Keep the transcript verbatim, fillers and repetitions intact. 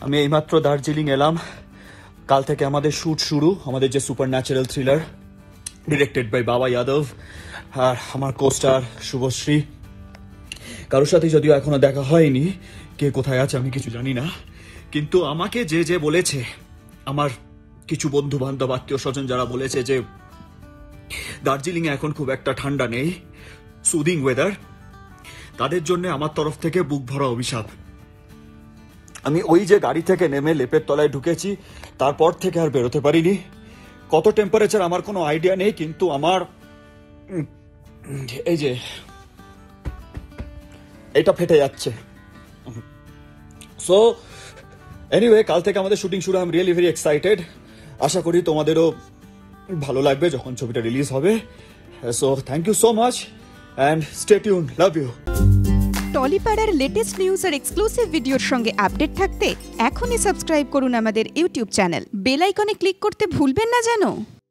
আমি এইমাত্র দার্জিলিং এলাম। কাল থেকে আমাদের শুট শুরু, আমাদের যে super natural thriller directed by Baba Yadav আর আমার কোস্টার শুভশ্রী। কারোর সাথে যদিও এখনো দেখা হয়নি, কে কোথায় আছে আমি কিছু জানি না, কিন্তু আমাকে যে যে বলেছে, আমার কিছু বন্ধু বান্ধব আত্মীয় স্বজন যারা বলেছে যে দার্জিলিং এ এখন খুব একটা ঠান্ডা নেই, সুদিং ওয়েদার, তাদের জন্য আমার তরফ থেকে বুক ভরা অভিশাপ। আমি ওই যে গাড়ি থেকে নেমে লেপের তলায় ঢুকেছি, তারপর থেকে আর বেরোতে পারিনি। কত টেম্পারেচার আমার কোনো আইডিয়া নেই, কিন্তু আমার এই যে এটা ফেটে যাচ্ছে। সো এনিওয়ে, কাল থেকে আমাদের শুটিং শুরু। I am really very excited. আশা করি তোমাদেরও ভালো লাগবে যখন ছবিটা রিলিজ হবে। So thank you so much and stay tune. Love you. টলিপাড়ার লেটেস্ট নিউজ আর এক্সক্লুসিভ ভিডিওর সঙ্গে আপডেট থাকতে এখনই সাবস্ক্রাইব করুন আমাদের ইউটিউব চ্যানেল। বেল আইকনে ক্লিক করতে ভুলবেন না যেন।